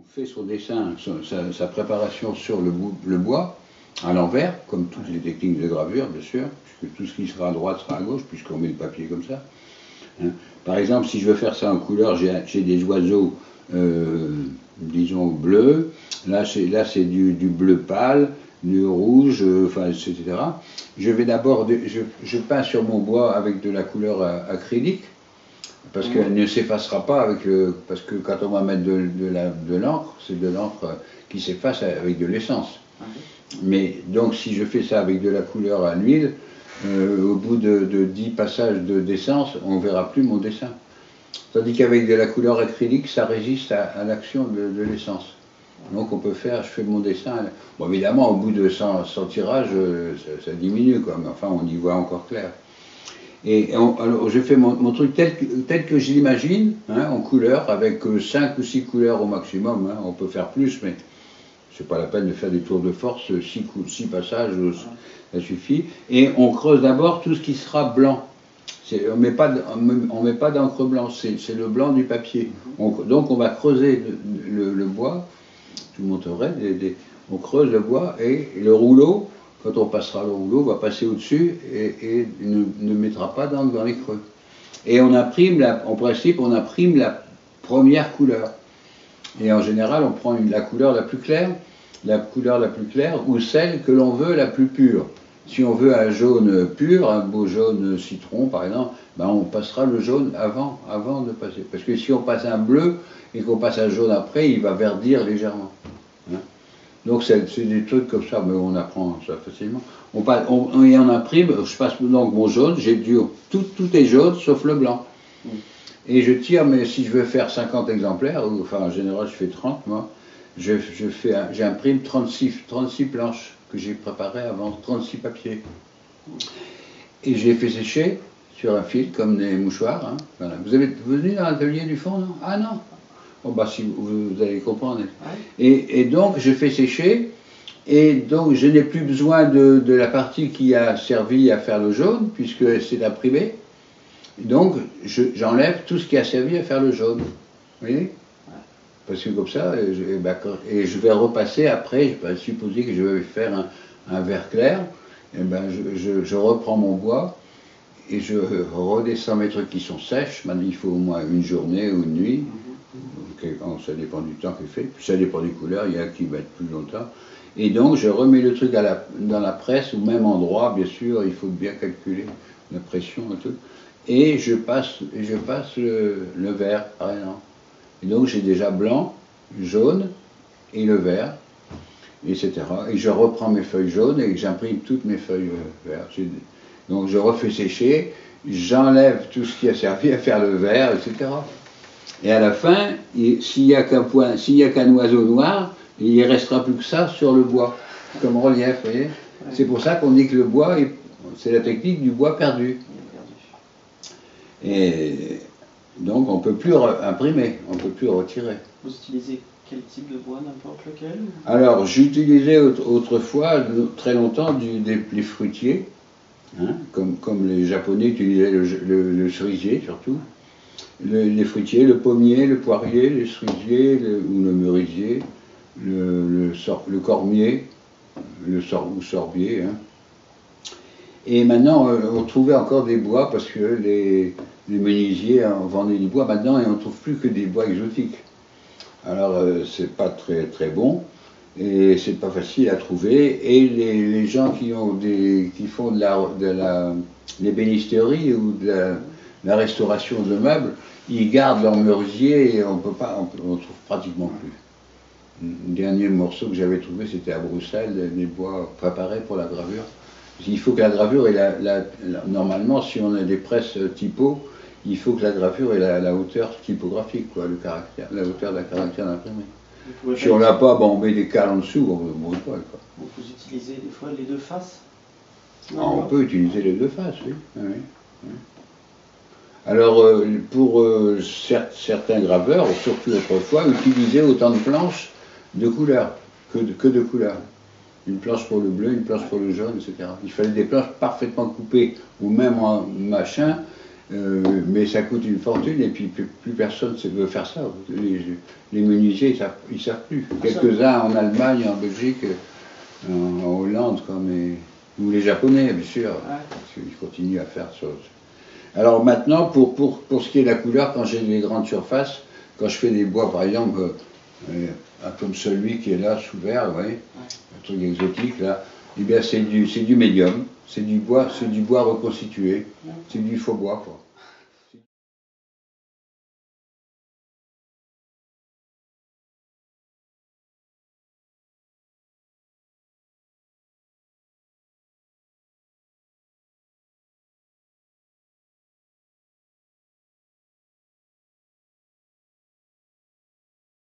fait son dessin, sa préparation sur le bois, à l'envers, comme toutes les techniques de gravure, bien sûr, puisque tout ce qui sera à droite sera à gauche, puisqu'on met le papier comme ça. Hein. Par exemple, si je veux faire ça en couleur, j'ai des oiseaux, disons, bleus. Là, c'est du bleu pâle, du rouge, etc. Je vais d'abord, je peins sur mon bois avec de la couleur acrylique, parce qu'elle ne s'effacera pas avec parce que quand on va mettre de l'encre, c'est de l'encre qui s'efface avec de l'essence. Mais donc si je fais ça avec de la couleur à l'huile, au bout de 10 passages d'essence, on ne verra plus mon dessin. Tandis qu'avec de la couleur acrylique, ça résiste à l'action de l'essence. Donc on peut faire, je fais mon dessin. Bon, évidemment, au bout de 100 tirages, ça diminue, quoi, mais enfin on y voit encore clair. Et alors je fais mon truc tel que je l'imagine, hein, en couleur, avec 5 ou 6 couleurs au maximum. Hein, on peut faire plus, mais c'est pas la peine de faire des tours de force, 6 passages, ça suffit. Et on creuse d'abord tout ce qui sera blanc. On met pas d'encre blanche, c'est le blanc du papier. Donc on va creuser le bois, je vous montrerai, on creuse le bois et le rouleau, quand on passera le rouleau, va passer au-dessus et ne mettra pas d'encre dans les creux. Et on imprime, en principe, on imprime la première couleur. Et en général, on prend la couleur la plus claire, ou celle que l'on veut la plus pure. Si on veut un jaune pur, un beau jaune citron par exemple, ben on passera le jaune avant de passer. Parce que si on passe un bleu et qu'on passe un jaune après, il va verdir légèrement. Hein. Donc c'est des trucs comme ça, mais on apprend ça facilement. On imprime, je passe donc mon jaune, tout est jaune sauf le blanc. Et je tire, mais si je veux faire 50 exemplaires, enfin en général je fais 30 moi, j'imprime 36 planches que j'ai préparées avant, 36 papiers. Et je les fais sécher sur un fil comme des mouchoirs. Hein. Voilà. Vous êtes venu dans l'atelier du fond, non? Ah non. Bon, bah, si vous allez comprendre. Et donc je fais sécher, et donc je n'ai plus besoin de la partie qui a servi à faire le jaune, puisque c'est imprimé. Donc j'enlève tout ce qui a servi à faire le jaune. Vous voyez? Parce que comme ça, et je vais repasser après, je vais supposer que je vais faire un vert clair, et ben je reprends mon bois et je redescends mes trucs qui sont sèches. Maintenant, il faut au moins une journée ou une nuit, ça dépend du temps qu'il fait, puis ça dépend des couleurs, il y a qui mettent plus longtemps. Et donc je remets le truc dans la presse, au même endroit, bien sûr, il faut bien calculer la pression et tout, et je passe le vert, par exemple. Et donc j'ai déjà blanc, jaune et le vert, etc. Et je reprends mes feuilles jaunes et j'imprime toutes mes feuilles vertes. Donc je refais sécher, j'enlève tout ce qui a servi à faire le vert, etc. Et à la fin, s'il n'y a qu'un oiseau noir, il ne restera plus que ça sur le bois, comme relief, vous voyez. C'est pour ça qu'on dit que le bois, c'est la technique du bois perdu. Et donc on ne peut plus imprimer, on ne peut plus retirer. Vous utilisez quel type de bois, n'importe lequel? Alors j'utilisais autrefois, très longtemps, les fruitiers, hein, comme les Japonais utilisaient le cerisier surtout. Les fruitiers, le pommier, le poirier, le cerisier, ou le merisier, le cormier, ou sorbier. Hein. Et maintenant on trouvait encore des bois parce que les menuisiers vendaient du bois maintenant et on ne trouve plus que des bois exotiques. Alors c'est pas très bon et c'est pas facile à trouver et les gens qui font l'ébénisterie ou de la restauration de meubles, ils gardent leur merisier et on trouve pratiquement plus. Le dernier morceau que j'avais trouvé c'était à Bruxelles, des bois préparés pour la gravure. Il faut que la gravure ait normalement si on a des presses typo, il faut que la gravure ait la hauteur typographique, quoi, la hauteur d'un caractère d'imprimé. Si on l'a pas, bon, on met des cales en dessous, on ne brûle pas. Quoi. Vous utilisez des fois les deux faces? On peut utiliser les deux faces, oui. Oui. Alors, pour certains graveurs, surtout autrefois, utilisaient autant de planches de couleurs que de couleurs. Une planche pour le bleu, une planche pour le jaune, etc. Il fallait des planches parfaitement coupées, ou même en machin, Mais ça coûte une fortune et puis plus personne ne veut faire ça. Les menuisiers, ils ne savent plus. Quelques-uns en Allemagne, en Belgique, en Hollande, ou les Japonais, bien sûr, parce qu'ils continuent à faire ça. Alors maintenant, pour ce qui est de la couleur, quand j'ai des grandes surfaces, quand je fais des bois, par exemple, comme celui qui est là, sous verre, vous voyez, un truc exotique, là, eh bien c'est du médium, c'est du bois reconstitué, c'est du faux bois, quoi.